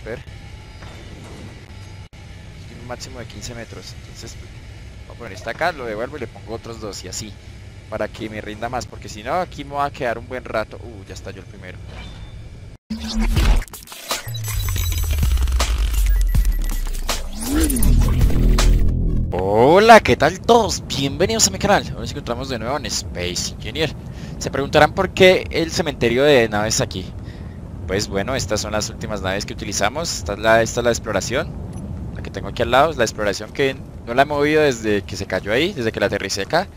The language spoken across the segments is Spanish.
romper. Tiene un máximo de 15 metros. Entonces voy a poner esta acá, lo devuelvo y le pongo otros dos y así. Para que me rinda más, porque si no aquí me va a quedar un buen rato. Ya estalló el primero. Hola, ¿qué tal todos? Bienvenidos a mi canal. Hoy nos encontramos de nuevo en Space Engineer. Se preguntarán por qué el cementerio de naves aquí. Pues bueno, estas son las últimas naves que utilizamos. Esta es la exploración, la que tengo aquí al lado. Es la exploración que no la he movido desde que se cayó ahí, desde que la aterricé acá.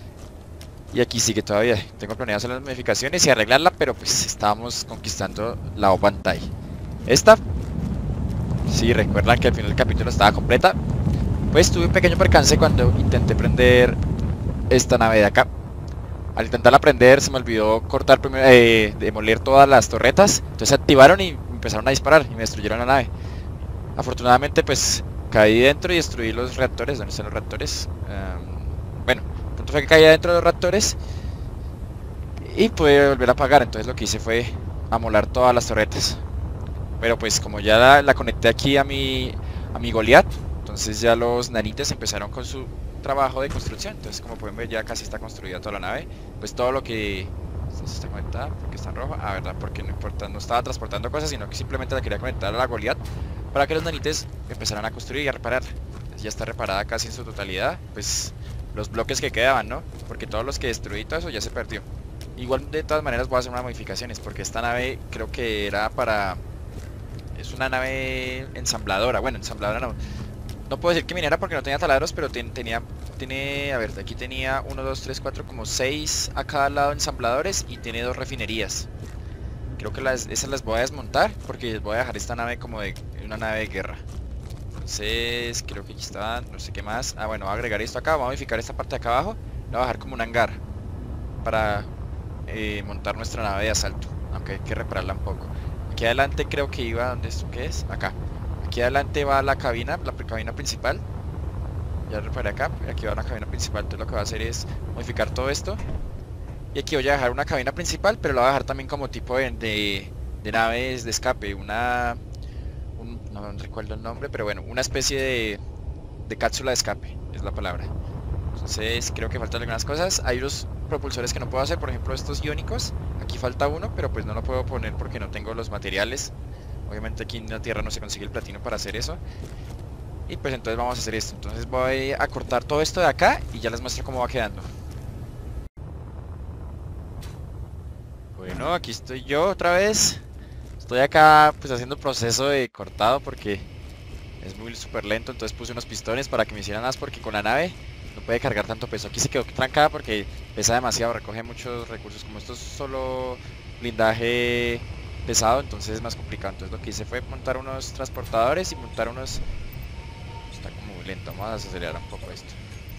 Y aquí sigue todavía. Tengo planeado hacer las modificaciones y arreglarla, pero pues estábamos conquistando la Obantai. Esta, sí, recuerdan que al final del capítulo estaba completa. Pues tuve un pequeño percance cuando intenté prender esta nave de acá. Al intentarla prender se me olvidó cortar primero, demoler todas las torretas. Entonces se activaron y empezaron a disparar y me destruyeron la nave. Afortunadamente pues caí dentro y destruí los reactores. ¿Dónde están los reactores? Bueno, el punto fue que caí dentro de los reactores y pude volver a apagar. Entonces lo que hice fue amolar todas las torretas. Pero pues como ya la conecté aquí a mi Goliath, entonces ya los nanites empezaron con su trabajo de construcción. Entonces como pueden ver ya casi está construida toda la nave. Pues todo lo que... ¿Esta está conectada? ¿Porque está en rojo? Ah, verdad, porque no importa, no estaba transportando cosas, sino que simplemente la quería conectar a la Goliath para que los nanites empezaran a construir y a reparar. Entonces ya está reparada casi en su totalidad. Pues los bloques que quedaban, ¿no? Porque todos los que destruí, todo eso ya se perdió. Igual de todas maneras voy a hacer unas modificaciones, porque esta nave creo que era para... Es una nave ensambladora. Bueno, ensambladora no. No puedo decir que minera porque no tenía taladros, pero a ver, aquí tenía 1, 2, 3, 4, como 6 a cada lado ensambladores y tiene 2 refinerías. Creo que esas las voy a desmontar porque voy a dejar esta nave como de una nave de guerra. Entonces, creo que aquí está, no sé qué más. Ah, bueno, voy a agregar esto acá, voy a modificar esta parte de acá abajo. La voy a dejar como un hangar para montar nuestra nave de asalto, aunque hay que repararla un poco. Aquí adelante creo que iba, ¿dónde esto qué es? Acá. Aquí adelante va la cabina principal. Ya reparé acá, aquí va la cabina principal. Entonces lo que voy a hacer es modificar todo esto. Y aquí voy a dejar una cabina principal, pero la voy a dejar también como tipo de naves de escape. No recuerdo el nombre, pero bueno, una especie de cápsula de escape, es la palabra. Entonces creo que faltan algunas cosas. Hay unos propulsores que no puedo hacer, por ejemplo estos iónicos. Aquí falta uno, pero pues no lo puedo poner porque no tengo los materiales. Obviamente aquí en la Tierra no se consigue el platino para hacer eso. Y pues entonces vamos a hacer esto. Entonces voy a cortar todo esto de acá y ya les muestro cómo va quedando. Bueno, aquí estoy yo otra vez. Estoy acá pues haciendo el proceso de cortado porque es muy súper lento. Entonces puse unos pistones para que me hicieran más, porque con la nave no puede cargar tanto peso. Aquí se quedó trancada porque pesa demasiado, recoge muchos recursos. Como esto es solo blindaje pesado, entonces es más complicado. Entonces lo que hice fue montar unos transportadores y montar unos... Está como muy lento, vamos a acelerar un poco esto.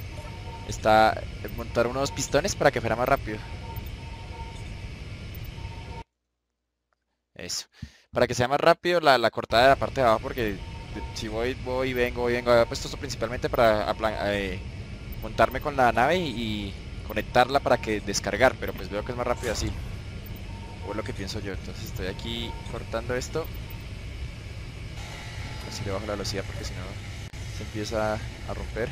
Montar unos pistones para que fuera más rápido. Eso. Para que sea más rápido la cortada de la parte de abajo, porque si voy y vengo. Había puesto esto principalmente para montarme con la nave y conectarla para que descargar, pero pues veo que es más rápido así. O es lo que pienso yo. Entonces estoy aquí cortando esto. Así le bajo la velocidad porque si no se empieza a romper.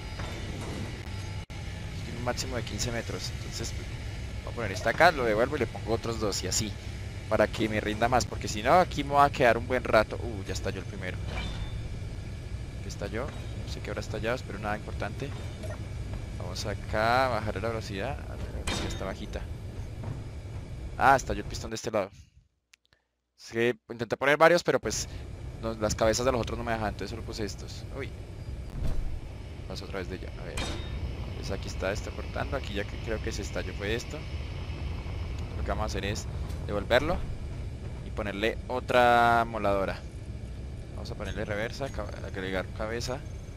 Tiene un máximo de 15 metros. Entonces voy a poner esta acá, lo devuelvo y le pongo otros dos y así. Para que me rinda más, porque si no aquí me va a quedar un buen rato. Ya estalló el primero. ¿Qué estalló? No sé qué habrá estallado, espero nada importante. Vamos acá, a bajar la velocidad. La velocidad está bajita. Ah, estalló el pistón de este lado. Es que intenté poner varios, pero pues las cabezas de los otros no me dejan, entonces solo puse estos. Uy, paso otra vez de ella. A ver, pues aquí está esto cortando. Aquí ya que creo que se estalló fue esto. Lo que vamos a hacer es devolverlo y ponerle otra moladora. Vamos a ponerle reversa, agregar cabeza.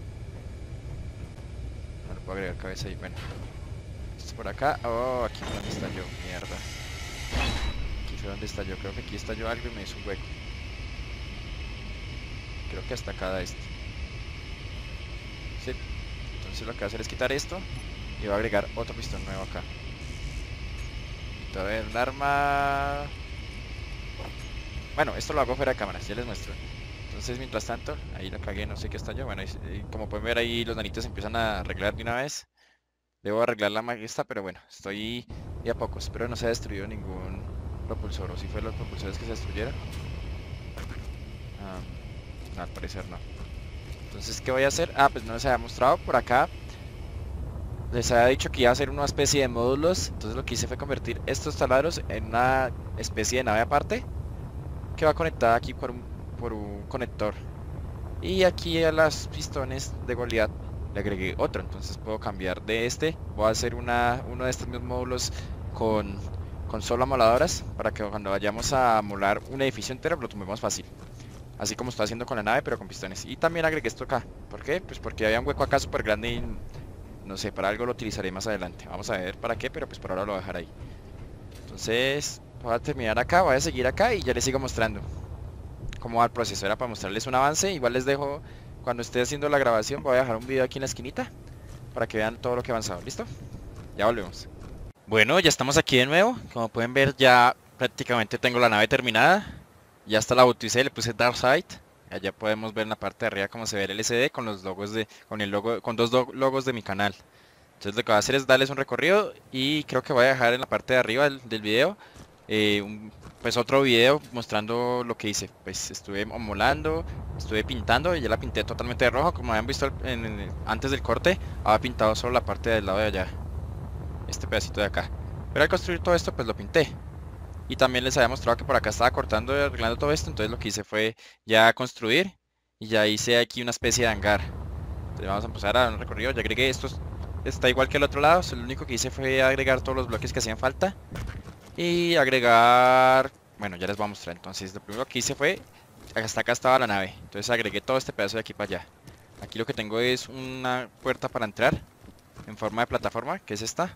No le puedo agregar cabeza y bueno. Esto por acá. Oh, aquí fue donde estalló. Mierda. Aquí fue donde estalló. Creo que aquí estalló algo y me hizo un hueco. Creo que hasta acá da esto. Sí. Entonces lo que voy a hacer es quitar esto y voy a agregar otro pistón nuevo acá. A ver, un arma... Bueno, esto lo hago fuera de cámaras, ya les muestro. Entonces mientras tanto, ahí la cagué, no sé qué estalló. Bueno, como pueden ver ahí los nanitos empiezan a arreglar de una vez. Debo arreglar la magia, pero bueno, estoy de a poco. Espero no se ha destruido ningún propulsor, o si fue los propulsores que se destruyeron. No, al parecer no. Entonces, ¿qué voy a hacer? Ah, pues no les había mostrado por acá. Les había dicho que iba a hacer una especie de módulos. Entonces lo que hice fue convertir estos taladros en una especie de nave aparte, que va conectada aquí por un conector. Y aquí a las pistones de Goliath le agregué otro. Entonces puedo cambiar de este. Voy a hacer uno de estos mismos módulos con solo amoladoras, para que cuando vayamos a amolar un edificio entero lo tomemos fácil. Así como estoy haciendo con la nave, pero con pistones. Y también agregué esto acá. ¿Por qué? Pues porque había un hueco acá súper grande y no sé, para algo lo utilizaré más adelante. Vamos a ver para qué, pero pues por ahora lo voy a dejar ahí. Entonces, voy a terminar acá, voy a seguir acá y ya les sigo mostrando cómo va el proceso. Era para mostrarles un avance. Igual les dejo, cuando esté haciendo la grabación, voy a dejar un video aquí en la esquinita para que vean todo lo que he avanzado. ¿Listo? Ya volvemos. Bueno, ya estamos aquí de nuevo. Como pueden ver, ya prácticamente tengo la nave terminada. Ya hasta la bauticé, le puse Darkseid. Allá podemos ver en la parte de arriba cómo se ve el LCD con los logos con dos logos de mi canal. Entonces lo que voy a hacer es darles un recorrido y creo que voy a dejar en la parte de arriba del video pues otro video mostrando lo que hice. Pues estuve amolando, estuve pintando y ya la pinté totalmente de rojo. Como habían visto antes del corte, había pintado solo la parte del lado de allá, este pedacito de acá. Pero al construir todo esto pues lo pinté. Y también les había mostrado que por acá estaba cortando y arreglando todo esto. Entonces lo que hice fue ya construir. Y ya hice aquí una especie de hangar. Entonces vamos a empezar a dar un recorrido. Ya agregué estos. Está igual que el otro lado. Lo único que hice fue agregar todos los bloques que hacían falta. Y agregar... Bueno, ya les voy a mostrar. Entonces lo primero que hice fue... Hasta acá estaba la nave. Entonces agregué todo este pedazo de aquí para allá. Aquí lo que tengo es una puerta para entrar en forma de plataforma, que es esta.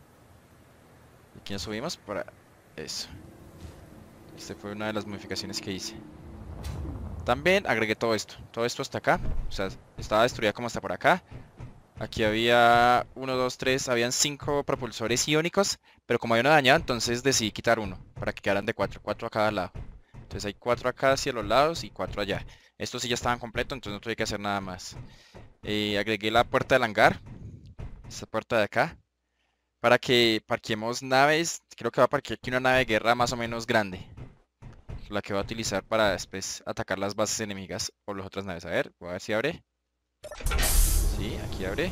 Aquí nos subimos para... Eso. Esta fue una de las modificaciones que hice. También agregué todo esto hasta acá. O sea, estaba destruida como hasta por acá. Aquí había 1, 2, 3, habían 5 propulsores iónicos. Pero como había uno dañado, entonces decidí quitar uno para que quedaran de 4, 4 a cada lado. Entonces hay 4 acá hacia los lados y 4 allá. Estos sí ya estaban completos, entonces no tuve que hacer nada más. Agregué la puerta del hangar. Esta puerta de acá. Para que parquemos naves. Creo que va a parquear aquí una nave de guerra más o menos grande. La que va a utilizar para después atacar las bases enemigas o las otras naves. A ver, voy a ver si abre. Sí, aquí abre.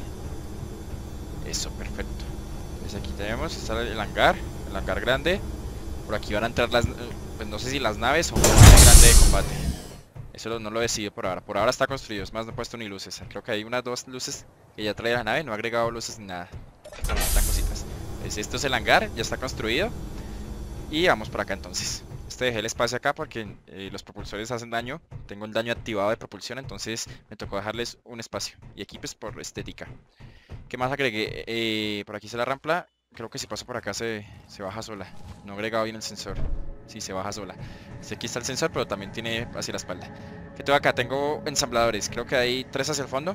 Eso, perfecto. Entonces aquí tenemos, está el hangar grande. Por aquí van a entrar las, pues no sé si las naves o una nave grande de combate. Eso no lo decido por ahora. Por ahora está construido, es más, no he puesto ni luces. Creo que hay unas 2 luces que ya trae la nave, no he agregado luces ni nada. Están cositas. Pues esto es el hangar, ya está construido. Y vamos por acá entonces. Dejé el espacio acá porque los propulsores hacen daño. Tengo el daño activado de propulsión, entonces me tocó dejarles un espacio. Y aquí pues por estética. ¿Qué más agregué? Por aquí está la rampa. Creo que si paso por acá se baja sola. No he agregado bien el sensor. Sí, se baja sola. Aquí está el sensor, pero también tiene hacia la espalda. ¿Qué tengo acá? Tengo ensambladores. Creo que hay 3 hacia el fondo.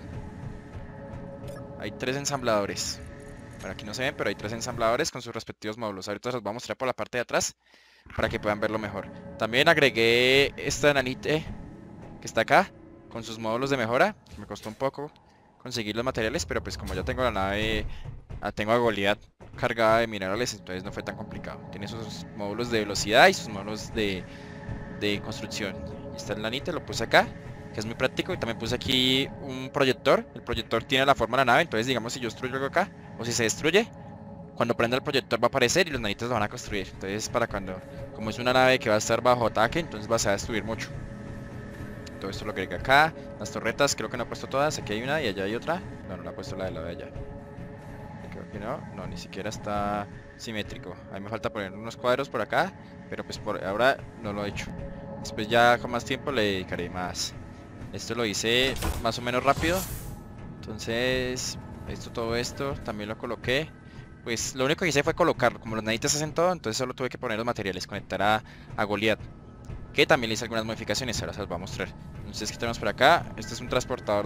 Hay 3 ensambladores. Bueno, aquí no se ven, pero hay 3 ensambladores con sus respectivos módulos. Ahorita los voy a mostrar por la parte de atrás para que puedan verlo mejor. También agregué esta nanite que está acá con sus módulos de mejora. Me costó un poco conseguir los materiales, pero pues como ya tengo la nave, tengo a Goliath cargada de minerales, entonces no fue tan complicado. Tiene sus módulos de velocidad y sus módulos de construcción. Y está el nanite, lo puse acá, que es muy práctico. Y también puse aquí un proyector. El proyector tiene la forma de la nave, entonces digamos si yo destruyo algo acá, o si se destruye, cuando prenda el proyector va a aparecer y los nanitos lo van a construir. Entonces para cuando, como es una nave que va a estar bajo ataque, entonces va a destruir mucho. Todo esto lo agregué acá. Las torretas creo que no he puesto todas. Aquí hay una y allá hay otra. No, no la he puesto la de allá. Creo que no, ni siquiera está simétrico. A mí me falta poner unos cuadros por acá, pero pues por ahora no lo he hecho. Después ya con más tiempo le dedicaré más. Esto lo hice más o menos rápido. Entonces, todo esto también lo coloqué. Pues lo único que hice fue colocarlo. Como los nanitos hacen todo, entonces solo tuve que poner los materiales. Conectar a Goliath, que también le hice algunas modificaciones. Ahora se las voy a mostrar. Entonces, ¿qué tenemos por acá? Este es un transportador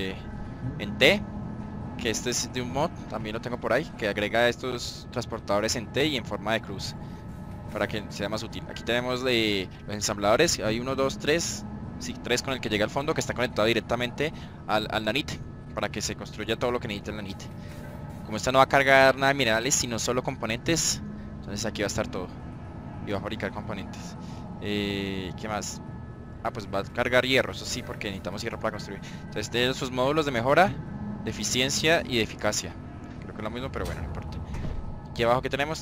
en T, que este es de un mod, también lo tengo por ahí, que agrega estos transportadores en T y en forma de cruz, para que sea más útil. Aquí tenemos los ensambladores. Hay 1, 2, 3, sí, 3 con el que llega al fondo, que está conectado directamente al nanite, para que se construya todo lo que necesita el nanite. Como esta no va a cargar nada de minerales, sino solo componentes, entonces aquí va a estar todo. Y va a fabricar componentes. ¿Qué más? Ah, pues va a cargar hierro, eso sí, porque necesitamos hierro para construir. Entonces tiene sus módulos de mejora, de eficiencia y de eficacia. Creo que es lo mismo, pero bueno, no importa. Aquí abajo que tenemos,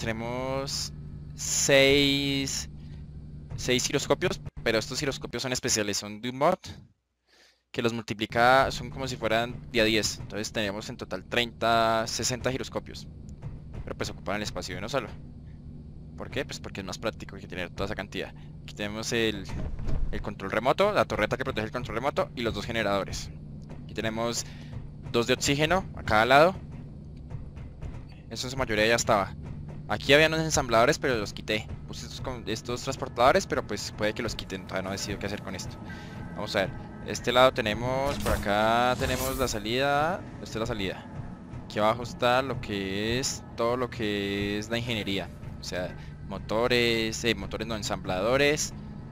6 giroscopios, pero estos giroscopios son especiales, son de un mod que los multiplica, son como si fueran día 10. Entonces tenemos en total 60 giroscopios. Pero pues ocupan el espacio de uno solo. ¿Por qué? Pues porque es más práctico que tener toda esa cantidad. Aquí tenemos el control remoto, la torreta que protege el control remoto y los 2 generadores. Aquí tenemos 2 de oxígeno a cada lado. Eso en su mayoría ya estaba. Aquí había unos ensambladores, pero los quité. Puse estos transportadores, pero pues puede que los quiten. Todavía no he decidido qué hacer con esto. Vamos a ver. Este lado tenemos, por acá tenemos la salida. Esta es la salida. Aquí abajo está lo que es, todo lo que es la ingeniería. O sea, motores no, ensambladores,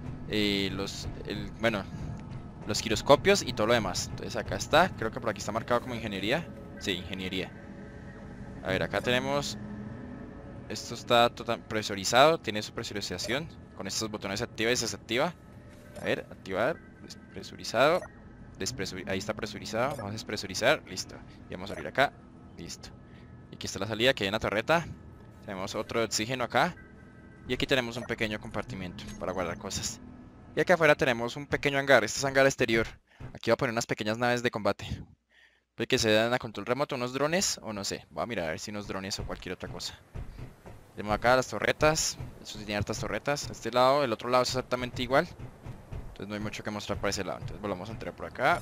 bueno, los giroscopios y todo lo demás. Entonces acá está, creo que por aquí está marcado como ingeniería. Sí, ingeniería. A ver, acá tenemos, esto está presurizado, tiene su presurización. Con estos botones se activa y se desactiva. A ver, activar, despresurizado, ahí está presurizado, vamos a despresurizar, listo. Y vamos a abrir acá, listo. Y aquí está la salida, que hay una torreta. Tenemos otro de oxígeno acá. Y aquí tenemos un pequeño compartimento para guardar cosas. Y acá afuera tenemos un pequeño hangar. Este es hangar exterior. Aquí voy a poner unas pequeñas naves de combate. Puede que se dan a control remoto unos drones o no sé. Voy a mirar a ver si unos drones o cualquier otra cosa. Tenemos acá las torretas. Eso sí tiene hartas torretas. Este lado, el otro lado es exactamente igual. Entonces no hay mucho que mostrar para ese lado. Entonces volvamos a entrar por acá.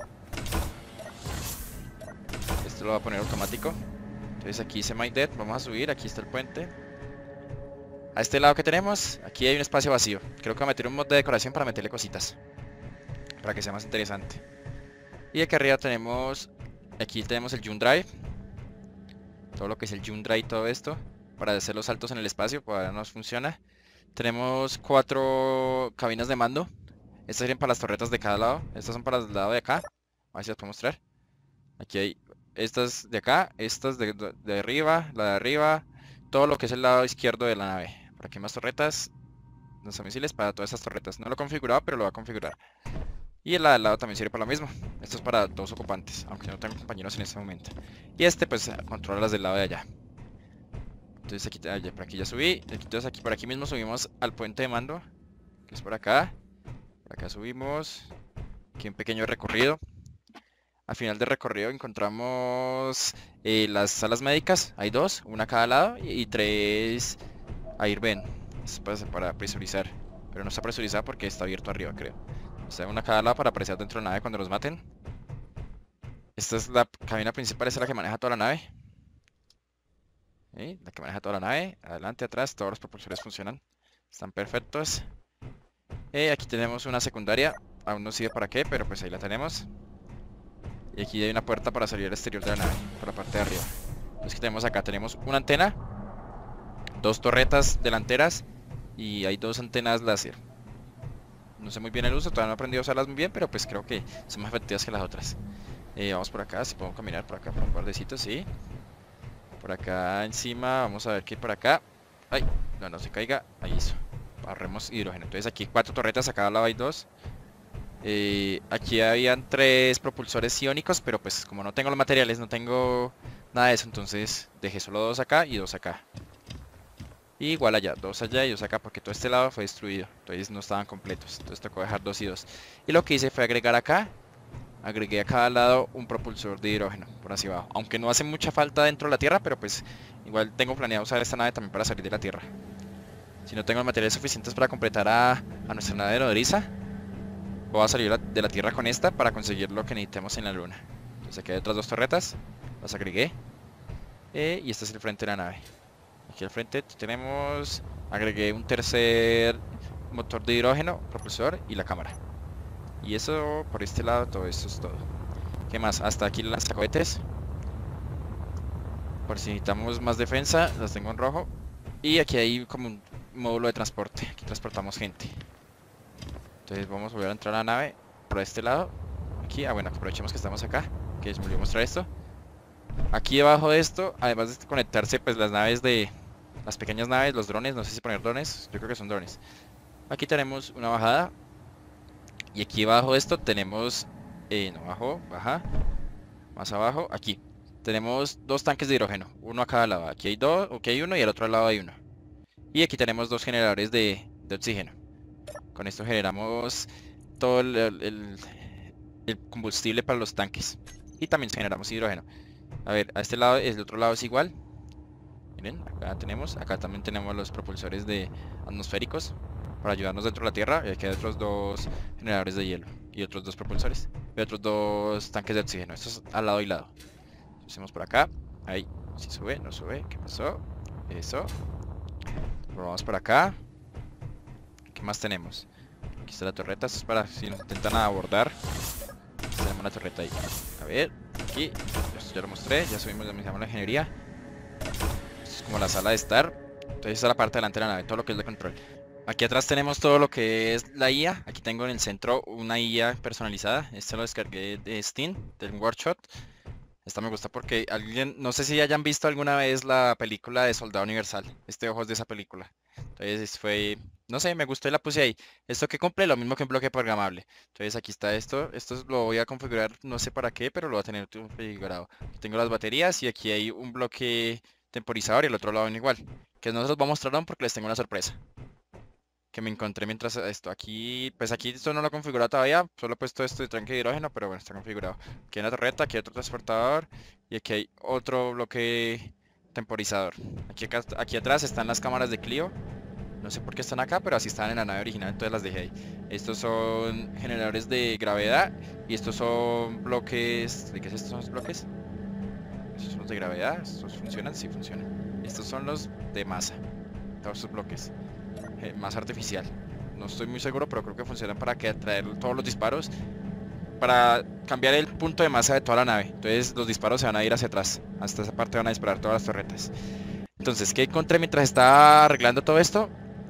Esto lo voy a poner automático. Entonces aquí dice My Dead, vamos a subir, aquí está el puente. A este lado que tenemos, aquí hay un espacio vacío. Creo que voy a meter un mod de decoración para meterle cositas, para que sea más interesante. Y aquí arriba tenemos, aquí tenemos el Jump Drive. Todo lo que es el Jump Drive y todo esto, para hacer los saltos en el espacio, pues ahora nos funciona. Tenemos 4 cabinas de mando. Estas sirven para las torretas de cada lado. Estas son para el lado de acá. A ver si las puedo mostrar. Aquí hay estas de acá, estas de arriba, la de arriba, todo lo que es el lado izquierdo de la nave. Por aquí hay más torretas, lanzamisiles para todas estas torretas. No lo he configurado, pero lo voy a configurar. Y el lado también sirve para lo mismo. Esto es para 2 ocupantes, aunque no tengo compañeros en este momento. Y este pues controla las del lado de allá. Entonces aquí, por aquí ya subí. Entonces aquí por aquí mismo subimos al puente de mando, que es por acá. Por acá subimos. Aquí un pequeño recorrido. Al final del recorrido encontramos las salas médicas. Hay 2, una a cada lado y 3 Air Vent. Es para presurizar. Pero no está presurizada porque está abierto arriba, creo. O sea, una a cada lado para apreciar dentro de la nave cuando los maten. Esta es la cabina principal, esta es la que maneja toda la nave. La que maneja toda la nave. Adelante, atrás, todos los propulsores funcionan. Están perfectos. Aquí tenemos una secundaria. Aún no sé para qué, pero pues ahí la tenemos. Y aquí hay una puerta para salir al exterior de la nave, por la parte de arriba. Entonces, ¿qué tenemos acá? Tenemos una antena, 2 torretas delanteras y hay 2 antenas láser. No sé muy bien el uso, todavía no he aprendido a usarlas muy bien, pero pues creo que son más efectivas que las otras. Vamos por acá, si podemos caminar por acá por un bordecito, sí. Por acá encima, vamos a ver qué hay por acá. Ay, no se caiga, ahí eso. Barremos hidrógeno. Entonces aquí 4 torretas, a cada lado hay 2. Aquí habían 3 propulsores iónicos, pero pues como no tengo los materiales, no tengo nada de eso, entonces dejé solo 2 acá y 2 acá. Y igual allá, 2 allá y 2 acá, porque todo este lado fue destruido, entonces no estaban completos, entonces tocó dejar 2 y 2. Y lo que hice fue agregar acá, agregué a cada lado un propulsor de hidrógeno, por así abajo. Aunque no hace mucha falta dentro de la Tierra, pero pues igual tengo planeado usar esta nave también para salir de la Tierra. Si no tengo los materiales suficientes para completar a nuestra nave de nodriza, voy a salir de la Tierra con esta para conseguir lo que necesitemos en la Luna. Entonces aquí hay otras 2 torretas, las agregué. Y este es el frente de la nave. Aquí al frente tenemos, agregué un tercer motor de hidrógeno, propulsor y la cámara. Y eso, por este lado, todo esto es todo. ¿Qué más? Hasta aquí las lanzacohetes. Por si necesitamos más defensa, las tengo en rojo. Y aquí hay como un módulo de transporte, aquí transportamos gente. Entonces vamos a volver a entrar a la nave. por este lado. Aquí, bueno, aprovechemos que estamos acá, que se me olvidó mostrar esto. Aquí debajo de esto, además de conectarse pues las naves las pequeñas naves, los drones, no sé si poner drones, yo creo que son drones. Aquí tenemos una bajada. Y aquí abajo de esto tenemos, no abajo, baja, más abajo, aquí. Tenemos dos tanques de hidrógeno, uno a cada lado. Aquí hay dos, aquí hay uno y al otro lado hay uno. Y aquí tenemos dos generadores de oxígeno. Con esto generamos todo el combustible para los tanques. Y también generamos hidrógeno. A ver, a este lado, el otro lado es igual. Miren, acá también tenemos los propulsores atmosféricos para ayudarnos dentro de la Tierra. Y aquí hay otros dos generadores de hielo y otros dos propulsores. Y otros dos tanques de oxígeno. Estos al lado y lado. Hacemos por acá. Ahí, si sube, no sube. ¿Qué pasó? Eso. Vamos por acá. ¿Qué más tenemos? Aquí está la torreta. Esto es para si nos intentan abordar. Tenemos una torreta ahí. A ver, aquí. Esto ya lo mostré. Ya subimos la ingeniería. Esto es como la sala de estar. Entonces esta es la parte delante de la nave, todo lo que es de control. Aquí atrás tenemos todo lo que es la IA. Aquí tengo en el centro una IA personalizada. Este lo descargué de Steam, del Workshop. Esta me gusta porque no sé si hayan visto alguna vez la película de Soldado Universal. Este ojo es de esa película. Entonces no sé, me gustó y la puse ahí. Esto que compré, lo mismo que un bloque programable. Entonces aquí está esto. Esto lo voy a configurar, no sé para qué, pero lo voy a tener configurado. Aquí tengo las baterías y aquí hay un bloque temporizador y el otro lado igual. Que no se los voy a mostrar aún porque les tengo una sorpresa que me encontré mientras esto. Aquí, pues aquí esto no lo he configurado todavía, solo he puesto esto de tanque de hidrógeno, pero bueno, está configurado. Aquí hay una torreta, aquí hay otro transportador y aquí hay otro bloque temporizador. Aquí atrás están las cámaras de Clio. No sé por qué están acá, pero así estaban en la nave original, entonces las dejé ahí. Estos son generadores de gravedad y estos son bloques... ¿De qué es estos son los bloques? Estos son los de gravedad, ¿estos funcionan? Sí, funcionan. Estos son los de masa, todos estos bloques. Masa artificial. No estoy muy seguro, pero creo que funcionan para que atraer todos los disparos, para cambiar el punto de masa de toda la nave. Entonces los disparos se van a ir hacia atrás. Hasta esa parte van a disparar todas las torretas. Entonces, ¿qué encontré mientras estaba arreglando todo esto?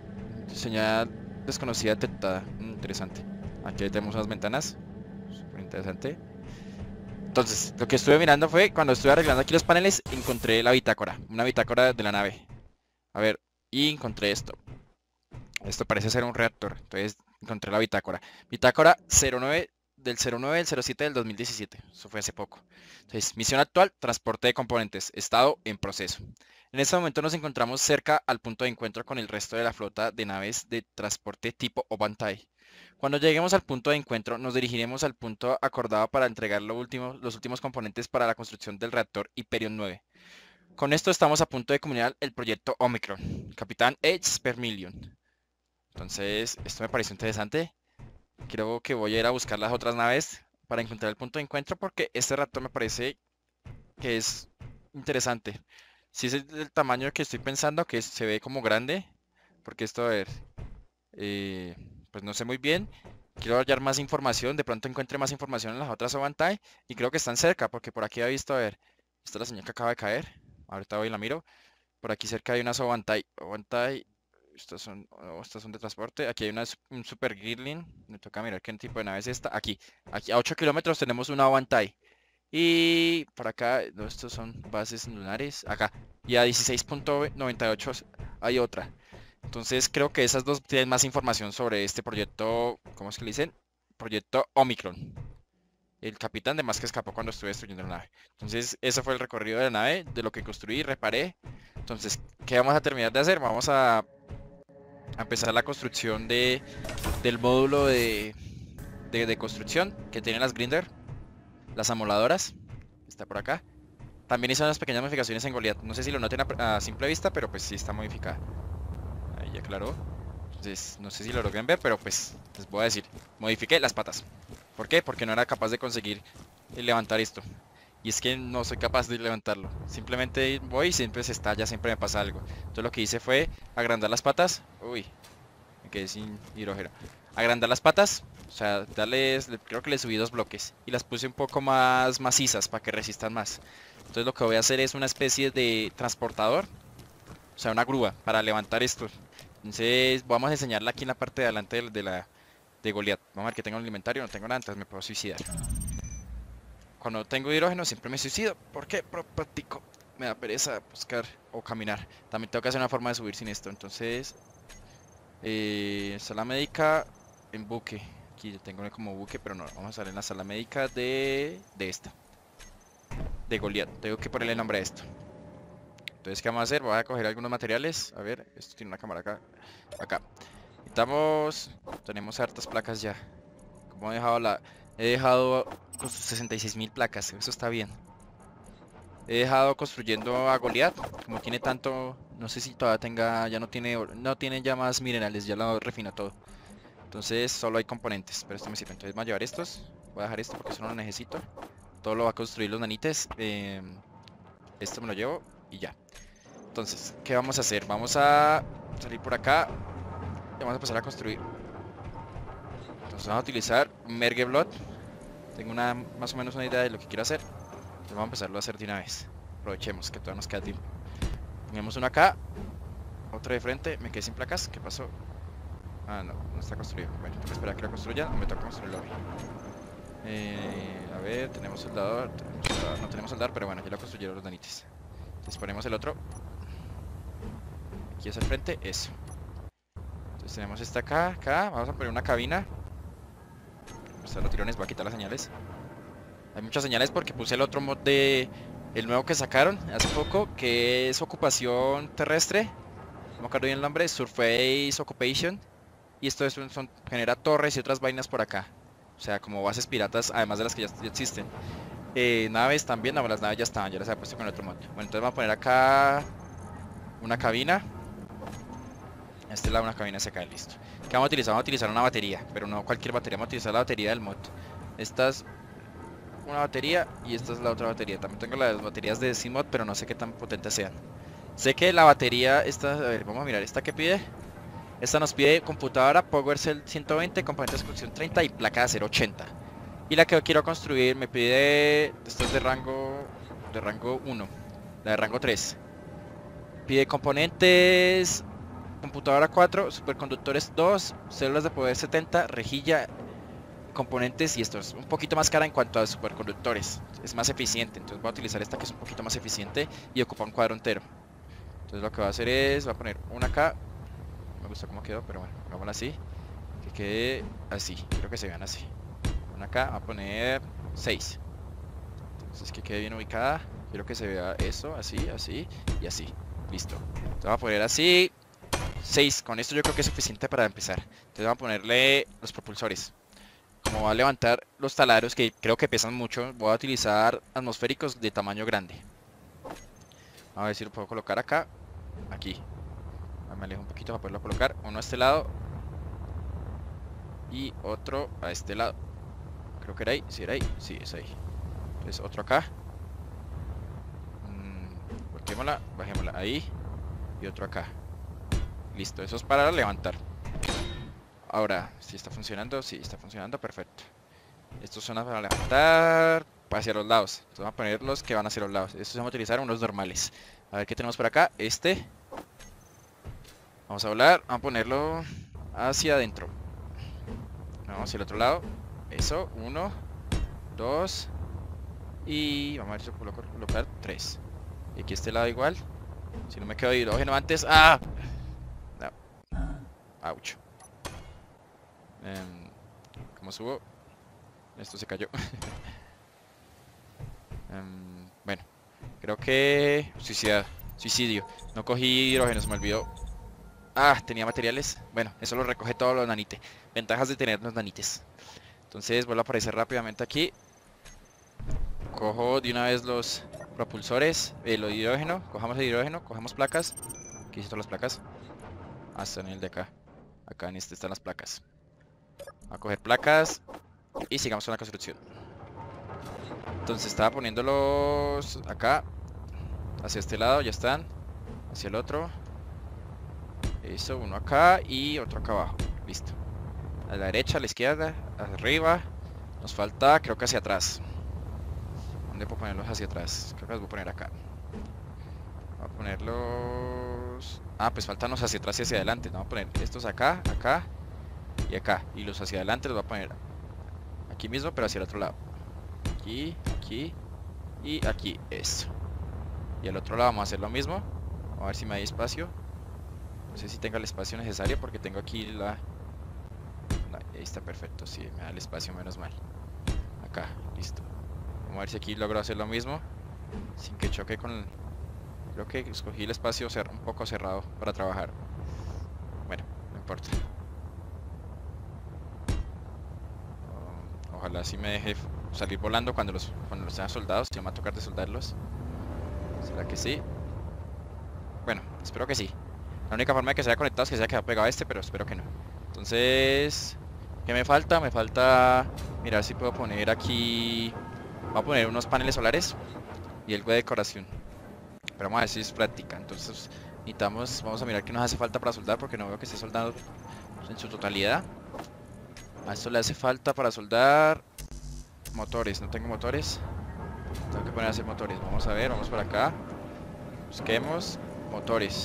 Señal desconocida detectada. Interesante. Aquí tenemos unas ventanas. Súper interesante. Entonces, lo que estuve mirando fue, cuando estuve arreglando aquí los paneles, encontré la bitácora. Una bitácora de la nave. A ver, y encontré esto. Esto parece ser un reactor. Entonces encontré la bitácora. Bitácora 09 del 09 del 07 del 2017. Eso fue hace poco. Entonces, misión actual, transporte de componentes. Estado en proceso. En este momento nos encontramos cerca al punto de encuentro con el resto de la flota de naves de transporte tipo Obantai. Cuando lleguemos al punto de encuentro, nos dirigiremos al punto acordado para entregar los últimos componentes para la construcción del reactor Hyperion 9. Con esto estamos a punto de culminar el proyecto Omicron. Capitán H. Spermillion. Entonces, esto me pareció interesante. Creo que voy a ir a buscar las otras naves para encontrar el punto de encuentro porque este reactor me parece que es interesante. Si es el tamaño que estoy pensando, que se ve como grande, porque esto, a ver, pues no sé muy bien. Quiero hallar más información, de pronto encuentre más información en las otras Obantai y creo que están cerca, porque por aquí he visto, a ver, esta es la señal que acaba de caer. Ahorita voy y la miro. Por aquí cerca hay unas Obantai. Estas son de transporte. Aquí hay un Super Girling. Me toca mirar qué tipo de nave es esta. Aquí a 8 kilómetros tenemos una Obantai. Y por acá, no, estos son bases lunares. Acá. Y a 16.98 hay otra. Entonces creo que esas dos tienen más información sobre este proyecto. ¿Cómo es que le dicen? Proyecto Omicron. El capitán de más que escapó cuando estuve destruyendo la nave. Entonces ese fue el recorrido de la nave, de lo que construí, reparé. Entonces, ¿qué vamos a terminar de hacer? Vamos a empezar la construcción del módulo de construcción que tienen las Grinder, las amoladoras. Está por acá. También hice unas pequeñas modificaciones en Goliath. No sé si lo noten a simple vista, pero pues sí está modificada. Ahí ya aclaró. Entonces, no sé si lo logran ver, pero pues les voy a decir. Modifiqué las patas. ¿Por qué? Porque no era capaz de conseguir levantar esto. Y es que no soy capaz de levantarlo. Simplemente voy y siempre se estalla, siempre me pasa algo. Entonces lo que hice fue agrandar las patas. Uy, me quedé sin hidrógeno. Agrandar las patas. O sea, creo que le subí 2 bloques. Y las puse un poco más macizas para que resistan más. Entonces lo que voy a hacer es una especie de transportador. O sea, una grúa para levantar esto. Entonces vamos a enseñarla aquí en la parte de adelante de Goliat. Vamos a ver que tengo en el inventario, no tengo nada, entonces me puedo suicidar. Cuando tengo hidrógeno siempre me suicido. ¿Por qué? Por práctico. Me da pereza buscar o caminar. También tengo que hacer una forma de subir sin esto. Entonces, sala médica en buque. Aquí yo tengo como buque, pero no. Vamos a salir en la sala médica de esta. De Goliat. Tengo que ponerle el nombre a esto. Entonces, ¿qué vamos a hacer? Voy a coger algunos materiales. A ver, esto tiene una cámara acá. Acá. Tenemos hartas placas ya. Como he dejado he dejado con sus 66.000 placas. Eso está bien. He dejado construyendo a Goliat. Como tiene tanto, no sé si todavía tenga, ya no tiene ya más minerales, ya lo refina todo. Entonces solo hay componentes, pero esto me sirve. Entonces voy a llevar estos. Voy a dejar esto porque eso no lo necesito. Todo lo va a construir los nanites. Esto me lo llevo y ya. Entonces, ¿qué vamos a hacer? Vamos a salir por acá y vamos a empezar a construir. Entonces vamos a utilizar Mergeblood. Tengo más o menos una idea de lo que quiero hacer. Entonces vamos a empezarlo a hacer de una vez. Aprovechemos que todavía nos queda tiempo. Pongamos uno acá. Otro de frente. Me quedé sin placas. ¿Qué pasó? Ah, no, no está construido. Bueno, tengo que esperar a que lo construya. Me toca construirlo hoy. A ver, tenemos soldador. No tenemos soldador, pero bueno, ya lo construyeron los danites. Entonces ponemos el otro. Aquí es el frente, eso. Entonces tenemos esta acá. Vamos a poner una cabina. Están los tirones, voy a quitar las señales. Hay muchas señales porque puse el otro mod el nuevo que sacaron hace poco, que es ocupación terrestre. No me acuerdo bien el nombre, Surface Occupation. Y esto genera torres y otras vainas por acá. O sea, como bases piratas, además de las que ya existen. Naves también, no, las naves ya estaban, ya las había puesto con el otro mod. Bueno, entonces vamos a poner acá una cabina. Este lado una cabina seca, listo. ¿Qué vamos a utilizar? Vamos a utilizar una batería, pero no cualquier batería, vamos a utilizar la batería del mod. Esta es una batería y esta es la otra batería. También tengo las baterías de CMOD, pero no sé qué tan potentes sean. Sé que la batería, esta, a ver, vamos a mirar, ¿esta qué pide? Esta nos pide computadora PowerCell 120, componentes de construcción 30 y placa de acero 80. Y la que yo quiero construir me pide, esto es de rango 1, la de rango 3. Pide componentes, computadora 4, superconductores 2, células de poder 70, rejilla, componentes, y esto es un poquito más cara en cuanto a superconductores. Es más eficiente, entonces voy a utilizar esta que es un poquito más eficiente y ocupa un cuadro entero. Entonces lo que voy a hacer es, voy a poner una acá. No me gusta cómo quedó, pero bueno, hagámosla así. Que quede así, quiero que se vean así. Una acá, voy a poner 6. Entonces que quede bien ubicada. Quiero que se vea eso, así, así y así. Listo. Entonces voy a poner así 6, con esto yo creo que es suficiente para empezar. Entonces vamos a ponerle los propulsores. Como va a levantar los taladros, que creo que pesan mucho, voy a utilizar atmosféricos de tamaño grande. A ver si lo puedo colocar acá. Aquí. Me alejo un poquito para poderlo colocar. Uno a este lado y otro a este lado. Creo que era ahí, sí era ahí, sí es ahí. Entonces otro acá. Volteémosla, bajémosla ahí. Y otro acá. Listo, eso es para levantar. Ahora, si está funcionando, sí, está funcionando, perfecto. Estos son para levantar hacia los lados. Entonces vamos a poner los que van hacia los lados. Estos vamos a utilizar unos normales. A ver qué tenemos por acá. Vamos a volar, vamos a ponerlo hacia adentro. Vamos hacia el otro lado. Eso, 1, 2. Y vamos a ver si puedo colocar 3. Y aquí este lado igual. Si no me quedo de hidrógeno antes. ¡Ah! No. Ouch. ¿Cómo subo? Esto se cayó. Bueno, creo que suicidio. No cogí hidrógeno, se me olvidó. Ah, tenía materiales. Bueno, eso lo recoge todos los nanites. Ventajas de tener los nanites. Entonces vuelvo a aparecer rápidamente aquí. Cojo de una vez los propulsores, lo de hidrógeno. Cojamos el hidrógeno, cogemos placas. Aquí están las placas. Ah, están en el de acá. Acá en este están las placas. A coger placas y sigamos con la construcción. Entonces estaba poniéndolos acá. Hacia este lado, ya están. Hacia el otro. Eso, uno acá y otro acá abajo. Listo. A la derecha, a la izquierda, arriba. Nos falta, creo que hacia atrás. ¿Dónde puedo ponerlos hacia atrás? Creo que los voy a poner acá. Voy a ponerlos... Ah, pues faltan los hacia atrás y hacia adelante. Vamos a poner estos acá, acá y acá. Y los hacia adelante los voy a poner aquí mismo, pero hacia el otro lado. Aquí, aquí y aquí. Eso. Y al otro lado vamos a hacer lo mismo. Vamos a ver si me da espacio. No sé si tenga el espacio necesario porque tengo aquí ahí está perfecto, sí, me da el espacio, menos mal. Acá, listo. Vamos a ver si aquí logro hacer lo mismo sin que choque con... Creo que escogí el espacio un poco cerrado para trabajar. Bueno, no importa. Ojalá sí me deje salir volando cuando los tenga soldados. Ya me va a tocar de soldarlos. ¿Será que sí? Bueno, espero que sí. La única forma de que se haya conectado es que se haya quedado pegado a este, pero espero que no. Entonces, ¿qué me falta? Me falta mirar si puedo poner aquí... Voy a poner unos paneles solares y algo de decoración. Pero vamos a ver si es práctica. Entonces vamos a mirar qué nos hace falta para soldar, porque no veo que esté soldado en su totalidad. A esto le hace falta para soldar motores. No tengo motores. Tengo que poner a hacer motores. Vamos a ver, vamos por acá. Busquemos motores.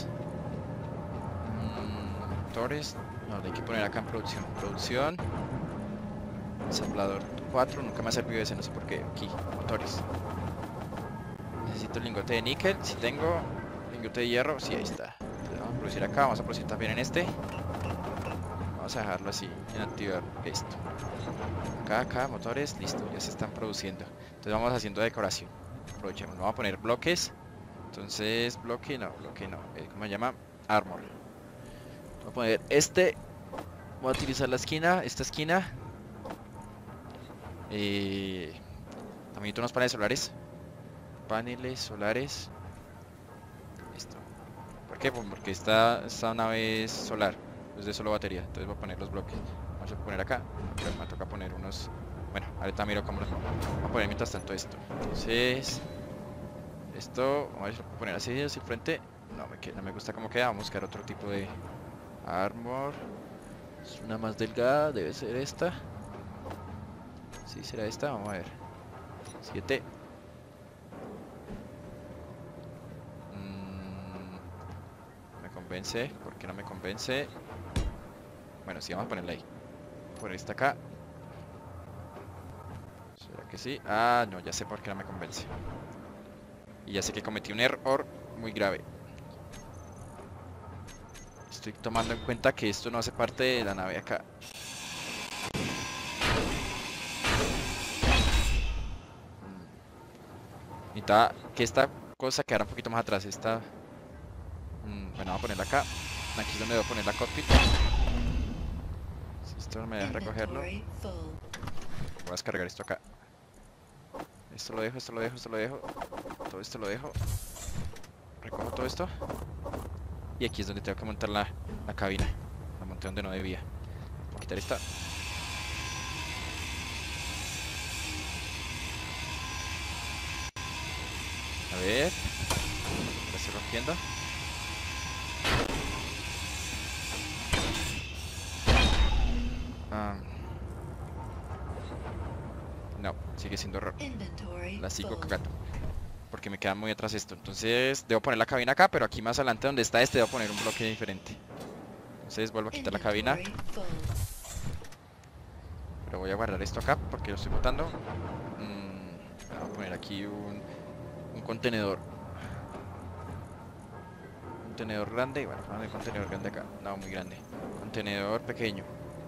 Motores. No, hay que poner acá en producción. Producción. Ensamblador 4. Nunca me ha servido ese, no sé por qué. Aquí, motores. Necesito el lingote de níquel. Si tengo lingote de hierro, sí, ahí está. Entonces vamos a producir acá. Vamos a producir también en este. Vamos a dejarlo así, en activar esto. Acá, motores, listo, ya se están produciendo. Entonces vamos haciendo decoración. Aprovechemos, vamos a poner bloques. Entonces, bloque no. ¿Cómo se llama? Armor. Voy a poner este. Voy a utilizar esta esquina. También necesito unos paneles solares. Paneles solares. Listo. ¿Por qué? Porque esta nave es solar. Es de solo batería. Entonces voy a poner los bloques. Vamos a poner acá. Pero me toca poner unos... Bueno, ahorita miro cómo los pongo. Voy a poner mientras tanto esto. Entonces... Esto... Vamos a poner así hacia el frente. No me gusta cómo queda. Vamos a buscar otro tipo de... Armor. Es una más delgada. Debe ser esta. Sí, será esta. Vamos a ver. 7. Me convence. ¿Por qué no me convence? Bueno, sí, vamos a ponerla ahí. Por esta acá. ¿Será que sí? Ah, no, ya sé por qué no me convence. Y ya sé que cometí un error muy grave. Estoy tomando en cuenta que esto no hace parte de la nave acá. Necesitaba que esta cosa quedara un poquito más atrás. Esta... Bueno, vamos a ponerla acá. Aquí es donde debo poner la cockpit. Si esto no me deja recogerlo, voy a descargar esto acá. Esto lo dejo. Todo esto lo dejo. Recojo todo esto. Y aquí es donde tengo que montar la cabina. La monté donde no debía. Voy a quitar esta. A ver. La estoy rompiendo. No, sigue siendo error. La sigo cagando. Porque me queda muy atrás esto. Entonces debo poner la cabina acá, pero aquí más adelante donde está este debo poner un bloque diferente. Entonces vuelvo a quitar la cabina. Pero voy a guardar esto acá porque lo estoy botando. Voy a poner aquí un contenedor. Contenedor grande. Bueno, no hay contenedor grande acá. No, muy grande. Contenedor pequeño.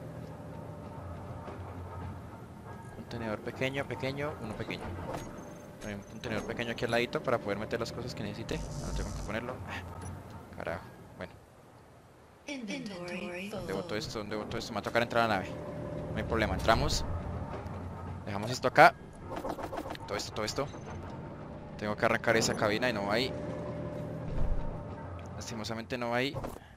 Contenedor pequeño, uno pequeño. Hay un contenedor pequeño aquí al ladito para poder meter las cosas que necesite. No tengo que ponerlo. Carajo. Bueno. ¿Dónde boto esto? Me va a tocar entrar a la nave. No hay problema. Entramos. Dejamos esto acá. Todo esto. Tengo que arrancar esa cabina y no va ahí. Lastimosamente no va ahí.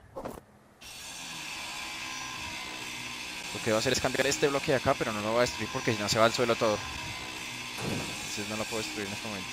Lo que voy a hacer es cambiar este bloque de acá, pero no lo voy a destruir porque si no se va al suelo todo. Entonces no lo puedo destruir en este momento.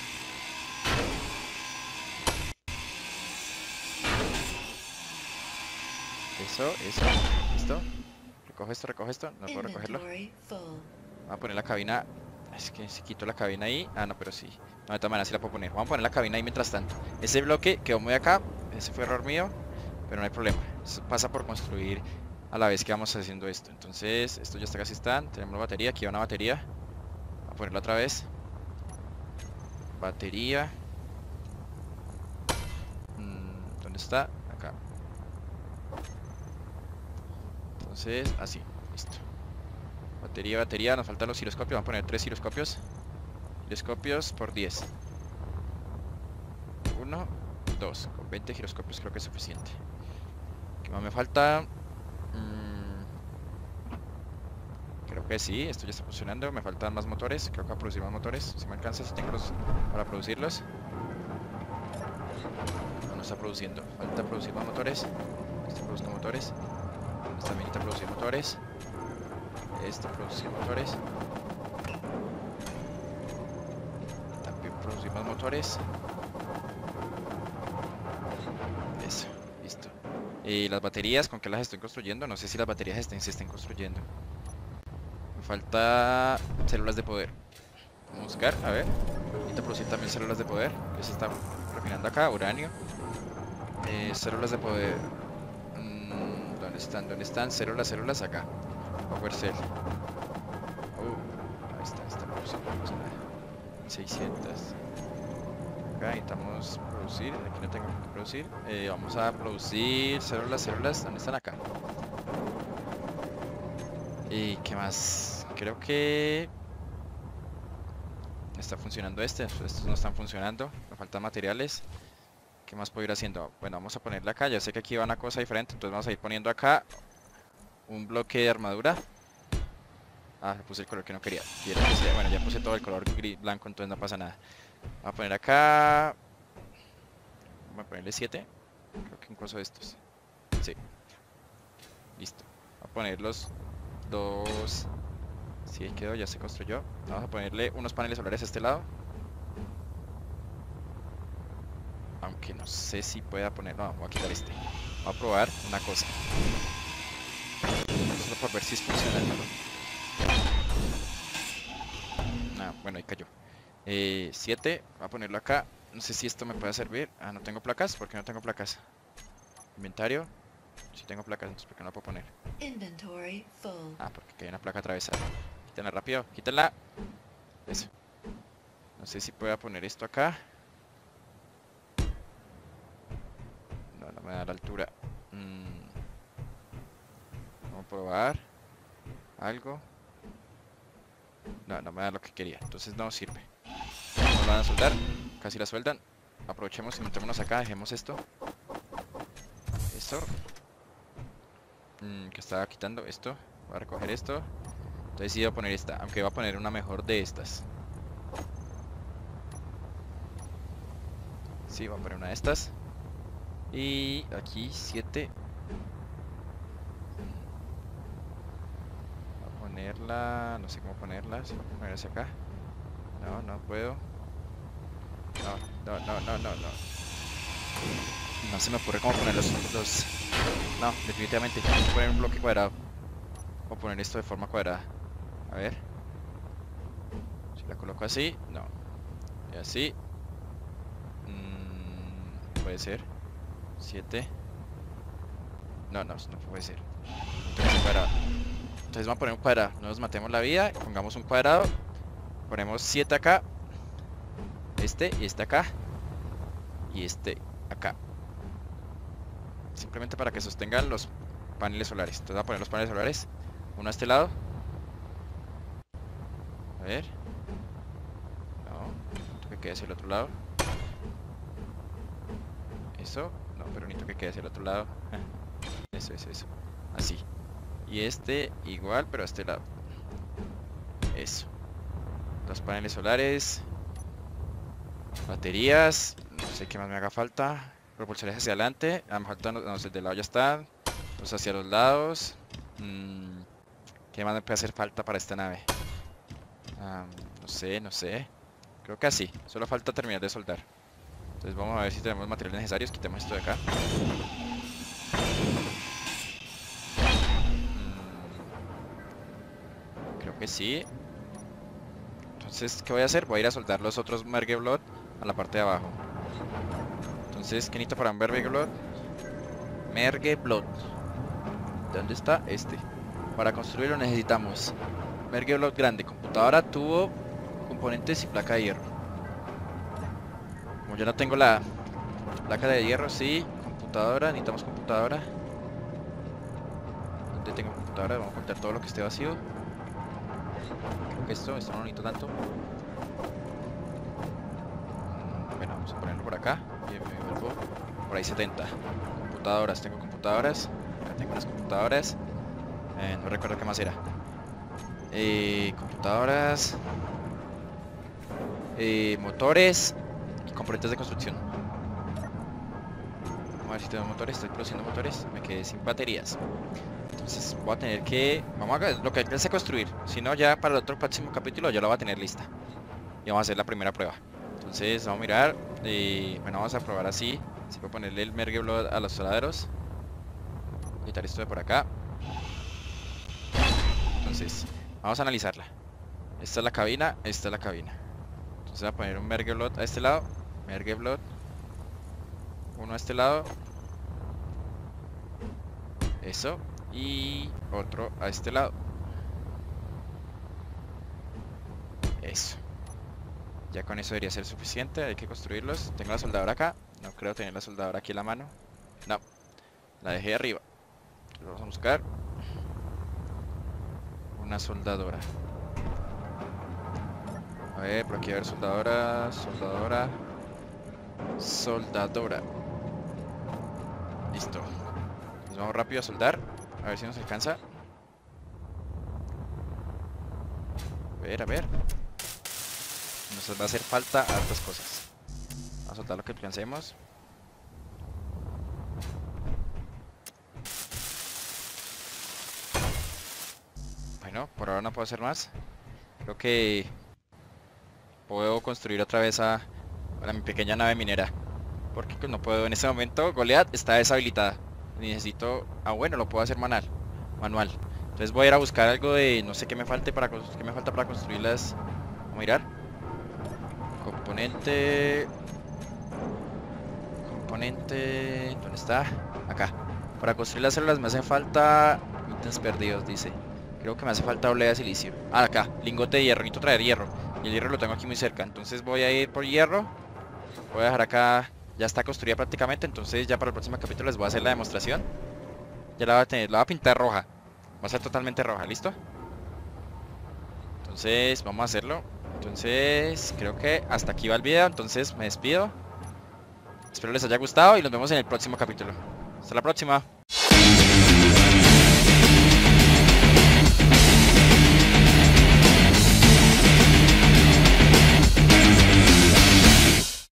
Eso, listo. Recoge esto, no puedo recogerlo. Voy a poner la cabina. Es que si quito la cabina ahí. Ah, no, pero sí. No, de todas maneras sí la puedo poner. Vamos a poner la cabina ahí mientras tanto. Ese bloque quedó muy acá. Ese fue error mío. Pero no hay problema. Eso pasa por construir a la vez que vamos haciendo esto. Entonces esto ya está casi está. Tenemos la batería, aquí va una batería. Voy a ponerla otra vez. Batería. ¿Dónde está? Acá. Entonces así, listo. Batería, batería, nos faltan los giroscopios. Vamos a poner 3 giroscopios. Giroscopios por 10. 1, 2. Con 20 giroscopios creo que es suficiente. ¿Qué más me falta? Creo que sí, esto ya está funcionando. Me faltan más motores. Creo que voy a producir más motores. Si me alcanza, si tengo los para producirlos. No está produciendo. Falta producir más motores. Este produzca motores. Esta también necesita producir motores. Este producir motores. También producir más motores. Eso, listo. Y las baterías, ¿con qué las estoy construyendo? No sé si las baterías se estén construyendo. Me falta células de poder. Vamos a buscar, a ver. Necesito producir también células de poder. Que se está refinando acá, uranio. Células de poder. ¿Dónde están? ¿Dónde están? Células acá. Power cell. Ahí está produciendo. 600. Acá necesitamos producir. Aquí no tengo que producir. Vamos a producir células. ¿Dónde están? Acá. ¿Y qué más? Creo que está funcionando estos no están funcionando, me faltan materiales. ¿Qué más puedo ir haciendo? Bueno, vamos a ponerle acá, ya sé que aquí va una cosa diferente, entonces vamos a ir poniendo acá un bloque de armadura. Ah, le puse el color que no quería. Bueno, ya puse todo el color gris, blanco, entonces no pasa nada. Vamos a poner acá. Vamos a ponerle 7. Creo que incluso estos. Sí. Listo. Voy a poner los 2. Sí, ahí quedó, ya se construyó. Vamos a ponerle unos paneles solares a este lado. Aunque no sé si pueda poner... No, voy a quitar este. Voy a probar una cosa. Solo por ver si funciona el balón. Ah, bueno, ahí cayó. 7. Voy a ponerlo acá. No sé si esto me puede servir. Ah, no tengo placas. ¿Por qué no tengo placas? Inventario. Si tengo placas, entonces ¿por qué no la puedo poner? Inventory full. Ah, porque hay una placa atravesada. Quítenla rápido, quítenla. Eso. No sé si pueda poner esto acá. No me da la altura. Vamos a probar algo. No me da lo que quería. Entonces no sirve. Nos van a soldar. Casi la sueldan. Aprovechemos y metémonos acá. Dejemos esto. Esto. Que estaba quitando esto. Voy a recoger esto. Entonces sí voy a poner esta. Aunque voy a poner una mejor de estas. Sí, voy a poner una de estas. Y aquí 7. Voy a ponerla. No sé cómo ponerla. Si voy a poner hacia acá. No puedo. No. No se me ocurre cómo poner los... No, definitivamente. Tengo que poner un bloque cuadrado. Voy a poner esto de forma cuadrada. A ver. Si la coloco así, no. Y así. Puede ser. 7. No puede ser. Entonces, cuadrado. Entonces vamos a poner un cuadrado. No nos matemos la vida. Pongamos un cuadrado. Ponemos 7 acá. Este y este acá. Y este acá. Simplemente para que sostengan los paneles solares. Entonces voy a poner los paneles solares. Uno a este lado. A ver. No, necesito que quede hacia el otro lado. Eso. No, pero necesito que quede hacia el otro lado. Eso. Así. Y este igual, pero a este lado. Eso. Los paneles solares. Baterías. No sé qué más me haga falta. Propulsores hacia adelante. Me faltan, no sé, del lado ya están. Los hacia los lados. ¿Qué más me puede hacer falta para esta nave? No sé. Creo que así. Solo falta terminar de soldar. Entonces vamos a ver si tenemos materiales necesarios. Quitemos esto de acá. Creo que sí. Entonces, ¿qué voy a hacer? Voy a ir a soldar los otros Mergeblot a la parte de abajo. Entonces, ¿qué necesito para un Mergeblot? Mergeblot. ¿Dónde está? Este. Para construirlo necesitamos merge block grande, computadora, tubo, componentes y placa de hierro. Como yo no tengo la placa de hierro, sí. Computadora, necesitamos computadora. ¿Dónde tengo computadora? Vamos a contar todo lo que esté vacío. Creo que esto no necesito tanto. Bueno, vamos a ponerlo por acá. Y me vuelvo por ahí 70. Computadoras, tengo computadoras. Acá tengo unas computadoras. No recuerdo qué más era. Computadoras. Motores y componentes de construcción. Vamos a ver si tengo motores. Estoy produciendo motores. Me quedé sin baterías. Entonces voy a tener que... Vamos a ver lo que alcance a construir. Si no, ya para el otro próximo capítulo ya lo voy a tener lista. Y vamos a hacer la primera prueba. Entonces vamos a mirar. Bueno, vamos a probar así. Se puede ponerle el merge block a los soladeros. Quitar esto de por acá. Entonces, vamos a analizarla. Esta es la cabina, esta es la cabina. Entonces voy a poner un merge block a este lado. Merge block. Uno a este lado. Eso. Y otro a este lado. Eso. Ya con eso debería ser suficiente. Hay que construirlos. Tengo la soldadora acá. No creo tener la soldadora aquí en la mano. No. La dejé arriba. Vamos a buscar una soldadora. A ver, por aquí a ver soldadora. Soldadora. Soldadora. Listo. Nos vamos rápido a soldar. A ver si nos alcanza. A ver. Nos va a hacer falta hartas cosas. Vamos a soltar lo que alcancemos. Bueno, por ahora no puedo hacer más. Creo que puedo construir otra vez a mi pequeña nave minera. Porque pues no puedo en este momento. Goliath está deshabilitada. Necesito... Ah, bueno, lo puedo hacer manual. Entonces voy a ir a buscar algo de... No sé qué me falte para qué me falta para construirlas. Vamos a mirar. Componente... ¿Dónde está? Acá. Para construir las células me hace falta... ítems perdidos, dice. Creo que me hace falta oblea de silicio. Ah, acá. Lingote de hierro. Necesito traer hierro. Y el hierro lo tengo aquí muy cerca. Entonces voy a ir por hierro. Voy a dejar acá... Ya está construida prácticamente. Entonces ya para el próximo capítulo les voy a hacer la demostración. Ya la voy a tener. La voy a pintar roja. Va a ser totalmente roja. ¿Listo? Entonces vamos a hacerlo. Entonces creo que hasta aquí va el video. Entonces me despido. Espero les haya gustado y nos vemos en el próximo capítulo. Hasta la próxima.